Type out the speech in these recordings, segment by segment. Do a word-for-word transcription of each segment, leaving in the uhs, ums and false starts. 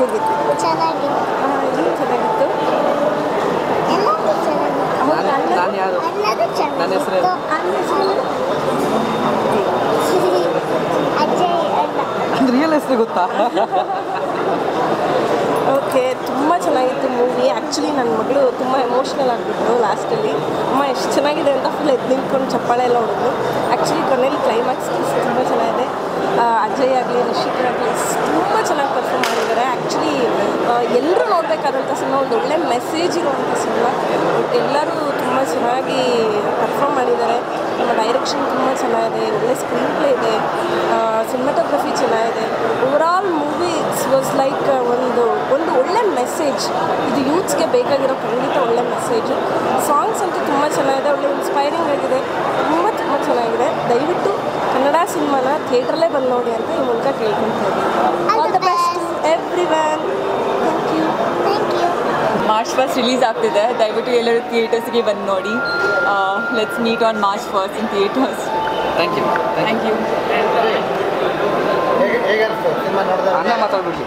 ಹೇಗಿತ್ತು? ಚೆನ್ನಾಗಿತ್ತು. ಏನು ಚೆನ್ನಾಗಿತ್ತು? ಎಲ್ಲದೂ ಚೆನ್ನಾಗಿತ್ತು. ನಾನು ಯಾರು? ಎಲ್ಲದೂ ನನ್ನ ಹೆಸರು ಚೆನ್ನಾಗಿತ್ತು. ಅಜಯ್ ಅಲ್ಲ. ಅದು ರಿಯಲ್ ಹೆಸರು ಗೊತ್ತಾ? ಓಕೆ, ತುಂಬ ಚೆನ್ನಾಗಿತ್ತು ಮೂವಿ. ಆ್ಯಕ್ಚುಲಿ ನನ್ನ ಮಗಳು ತುಂಬ ಎಮೋಷ್ನಲ್ ಆಗಿಬಿಟ್ರು ಲಾಸ್ಟಲ್ಲಿ. ಅಮ್ಮ ಎಷ್ಟು ಚೆನ್ನಾಗಿದೆ ಅಂತ ಫುಲ್ ಎದ್ದು ನಿಂತ್ಕೊಂಡು ಚಪ್ಪಾಳೆ ಎಲ್ಲ ಹೊಡೆದ್ರು. ಆ್ಯಕ್ಚುಲಿ ಕೊನೆಯಲ್ಲಿ ಕ್ಲೈಮ್ಯಾಕ್ಸ್ ತುಂಬ ಚೆನ್ನಾಗಿದೆ. ಅಜಯ್ ಆಗಲಿ ರಿಷಿಕಾ ಆಗಲಿ ತುಂಬ ಚೆನ್ನಾಗಿ ಪರ್ಫಾರ್ಮ್ ಮಾಡಿದ್ದಾರೆ. ಆ್ಯಕ್ಚುಲಿ ಎಲ್ಲರೂ ನೋಡಬೇಕಾದಂಥ ಸಿನಿಮಾ, ಒಂದು ಒಳ್ಳೆ ಮೆಸೇಜ್ ಇರುವಂಥ ಸಿನಿಮಾ. ಎಲ್ಲರೂ ತುಂಬ ಚೆನ್ನಾಗಿ ಪರ್ಫಾರ್ಮ್ ಮಾಡಿದ್ದಾರೆ. ನಮ್ಮ ಡೈರೆಕ್ಷನ್ ತುಂಬ ಚೆನ್ನಾಗಿದೆ, ಒಳ್ಳೆ ಸ್ಕ್ರೀನ್ ಪ್ಲೇ ಇದೆ, ಸಿನಿಮಾಟೋಗ್ರಫಿ ಚೆನ್ನಾಗಿದೆ. ಓವರಾಲ್ ಮೂವಿ ವಾಸ್ ಲೈಕ್ ಒಂದು ಒಂದು ಒಳ್ಳೆ ಮೆಸೇಜ್. ಇದು ಯೂತ್ಸ್ಗೆ ಬೇಕಾಗಿರೋ ಖಂಡಿತ ಒಳ್ಳೆ ಮೆಸೇಜು. ಸಾಂಗ್ಸ್ ಅಂತೂ ತುಂಬ ಚೆನ್ನಾಗಿದೆ, ಒಳ್ಳೆ ಇನ್ಸ್ಪೈರಿಂಗ್ ಆಗಿದೆ, ತುಂಬ ತುಂಬ ಚೆನ್ನಾಗಿದೆ. ದಯವಿಟ್ಟು ಕನ್ನಡ ಸಿನಿಮಾನ ಥಿಯೇಟ್ರಲ್ಲೇ ಬಂದು ನೋಡಿ ಅಂತ ಈ ಮೂಲಕ ಕೇಳ್ಕೊಳ್ತಾ ಇದ್ದೀನಿ. All the best everyone. Thank you. Thank you. March first release ಆಗ್ತಿದೆ, ದಯವಿಟ್ಟು ಎಲ್ಲರೂ ಥಿಯೇಟರ್ಸ್ಗೆ ಬಂದು ನೋಡಿ. Let's meet on March first in theatres. Thank you. Thank you. ಅನ್ನ ಮಾತಾಡ್ಬಿಟ್ಟು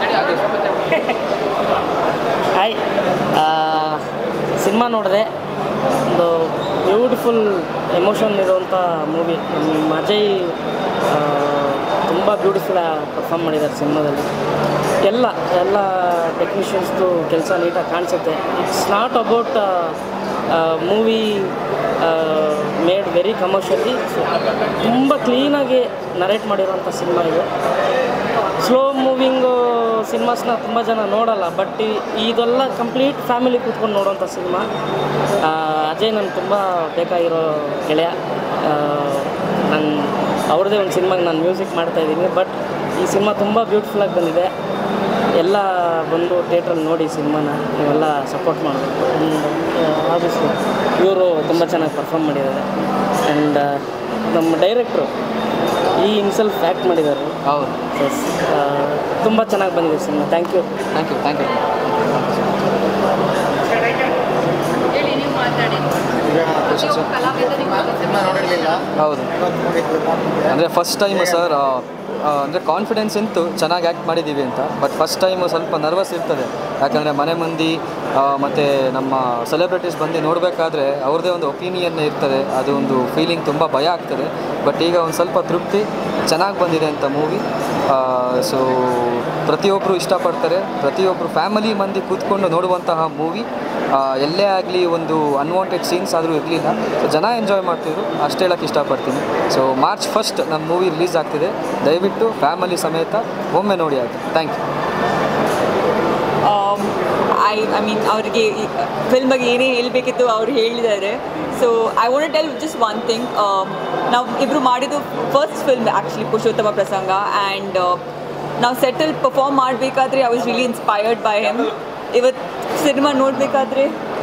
ಹಾಯ್, ಸಿನಿಮಾ ನೋಡಿದೆ. ಒಂದು ಬ್ಯೂಟಿಫುಲ್ ಎಮೋಷನ್ ಇರುವಂಥ ಮೂವಿ. ನಮ್ಮ ಅಜಯ್ ತುಂಬ ಬ್ಯೂಟಿಫುಲ್ ಪರ್ಫಾರ್ಮ್ ಮಾಡಿದ್ದಾರೆ ಸಿನಿಮಾದಲ್ಲಿ. ಎಲ್ಲ ಎಲ್ಲ ಟೆಕ್ನಿಷಿಯನ್ಸ್ದು ಕೆಲಸ ನೀಟಾಗಿ ಕಾಣಿಸುತ್ತೆ. It's not about movie made very commercially. ತುಂಬ ಕ್ಲೀನಾಗಿ ನರೇಟ್ ಮಾಡಿರೋಂಥ ಸಿನಿಮಾ ಇದು. ಸ್ಲೋ ಮೂವಿಂಗು ಸಿನಿಮಾಸ್ನ ತುಂಬ ಜನ ನೋಡೋಲ್ಲ, ಬಟ್ ಇದೆಲ್ಲ ಕಂಪ್ಲೀಟ್ ಫ್ಯಾಮಿಲಿ ಕೂತ್ಕೊಂಡು ನೋಡೋಂಥ ಸಿನಿಮಾ. ಅಜಯ್ ನನಗೆ ತುಂಬ ಬೇಕಾಗಿರೋ ಗೆಳೆಯ. ನಾನು ಅವ್ರದ್ದೇ ಒಂದು ಸಿನಿಮಾಗೆ ನಾನು ಮ್ಯೂಸಿಕ್ ಮಾಡ್ತಾಯಿದ್ದೀನಿ. ಬಟ್ ಈ ಸಿನಿಮಾ ತುಂಬ ಬ್ಯೂಟಿಫುಲ್ಲಾಗಿ ಬಂದಿದೆ. ಎಲ್ಲ ಬಂದು ಥಿಯೇಟ್ರಲ್ಲಿ ನೋಡಿ ಸಿನಿಮಾನ, ನೀವೆಲ್ಲ ಸಪೋರ್ಟ್ ಮಾಡಬೇಕು. ಆಬ್ವಿಯಸ್ಲಿ ಇವರು ತುಂಬ ಚೆನ್ನಾಗಿ ಪರ್ಫಾರ್ಮ್ ಮಾಡಿದ್ದಾರೆ. ಆ್ಯಂಡ್ ನಮ್ಮ ಡೈರೆಕ್ಟ್ರು ಈ ಇನ್ಸೆಲ್ಫ್ ಆ್ಯಕ್ಟ್ ಮಾಡಿದ್ದಾರೆ. ಹೌದು, ಎಸ್, ತುಂಬ ಚೆನ್ನಾಗಿ ಬಂದಿದೆ cinema. Thank you. Thank you. Thank you. ಹೌದು, ಅಂದರೆ ಫಸ್ಟ್ ಟೈಮು ಸರ್, ಅಂದರೆ ಕಾನ್ಫಿಡೆನ್ಸ್ ಇತ್ತು ಚೆನ್ನಾಗಿ ಆ್ಯಕ್ಟ್ ಮಾಡಿದ್ದೀವಿ ಅಂತ. ಬಟ್ ಫಸ್ಟ್ ಟೈಮು ಸ್ವಲ್ಪ ನರ್ವಸ್ ಇರ್ತದೆ, ಯಾಕಂದರೆ ಮನೆ ಮಂದಿ ಮತ್ತು ನಮ್ಮ ಸೆಲೆಬ್ರಿಟೀಸ್ ಬಂದು ನೋಡಬೇಕಾದ್ರೆ ಅವ್ರದ್ದೇ ಒಂದು ಒಪಿನಿಯನ್ ಇರ್ತದೆ. ಅದು ಒಂದು ಫೀಲಿಂಗ್ ತುಂಬ ಭಯ ಆಗ್ತದೆ. ಬಟ್ ಈಗ ಒಂದು ಸ್ವಲ್ಪ ತೃಪ್ತಿ, ಚೆನ್ನಾಗಿ ಬಂದಿದೆ ಅಂತ ಮೂವಿ. ಸೊ ಪ್ರತಿಯೊಬ್ಬರು ಇಷ್ಟಪಡ್ತಾರೆ, ಪ್ರತಿಯೊಬ್ಬರು ಫ್ಯಾಮಿಲಿ ಮಂದಿ ಕೂತ್ಕೊಂಡು ನೋಡುವಂತಹ ಮೂವಿ. ಎಲ್ಲೇ ಆಗಲಿ ಒಂದು ಅನ್ವಾಂಟೆಡ್ ಸೀನ್ಸ್ ಆದರೂ ಇರಲಿಲ್ಲ. ಸೊ ಜನ ಎಂಜಾಯ್ ಮಾಡ್ತಿದ್ರು, ಅಷ್ಟು ಹೇಳೋಕ್ಕೆ ಇಷ್ಟಪಡ್ತೀನಿ. ಸೊ ಮಾರ್ಚ್ ಫಸ್ಟ್ ನಮ್ಮ ಮೂವಿ ರಿಲೀಸ್ ಆಗ್ತಿದೆ, ದಯವಿಟ್ಟು ಫ್ಯಾಮಿಲಿ ಸಮೇತ ಒಮ್ಮೆ ನೋಡಿ ಆಯಿತು. Thank you. I I mean ಅವ್ರಿಗೆ ಫಿಲ್ಮ್ ಬಗ್ಗೆ ಏನೇ ಹೇಳಬೇಕಿತ್ತು ಅವ್ರು ಹೇಳಿದ್ದಾರೆ. So I want tell just one thing. ನಾವು ಇಬ್ಬರು ಮಾಡಿದ್ದು first film actually Purushottama Prasanga. And ನಾವು ಸೆಟಲ್ ಪರ್ಫಾರ್ಮ್ ಮಾಡಬೇಕಾದ್ರೆ I was really inspired by him. ಇವತ್ತು ಸಿನಿಮಾ ನೋಡಬೇಕಾದ್ರೆ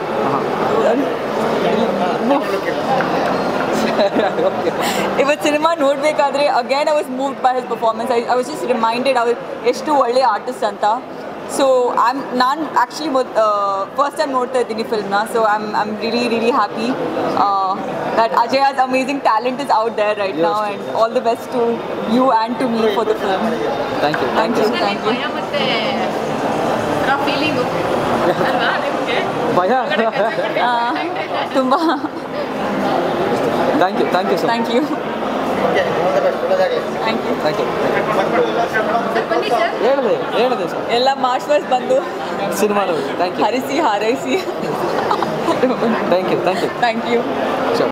ಇವತ್ತು ಸಿನಿಮಾ ನೋಡಬೇಕಾದ್ರೆ again I was moved by his performance. I I was just reminded ಅವ್ರು ಎಷ್ಟು ಒಳ್ಳೆ ಆರ್ಟಿಸ್ಟ್ ಅಂತ. ಸೊ ಐ ಆಮ್ ನಾನು ಆ್ಯಕ್ಚುಲಿ ಮೊದ್ ಫಸ್ಟ್ ಟೈಮ್ ನೋಡ್ತಾ ಇದ್ದೀನಿ ಫಿಲ್ಮ್ನ. So I am I am really really happy that Ajay has amazing talent is out there right now, and all the best to you and to me for the film. Thank you. Thank you. Thank you. ಭಯ ತುಂಬ thank you. Thank you sir. Thank you. Thank you. Thank you. ಹೇಳಿದೆ ಹೇಳಿದೆ sir. ಎಲ್ಲ March first ಬಂದು cinema ನೋಡಿ. Thank you. ಹರಿಸಿ ಹಾರೈಸಿ. Thank you. Thank you. Thank you.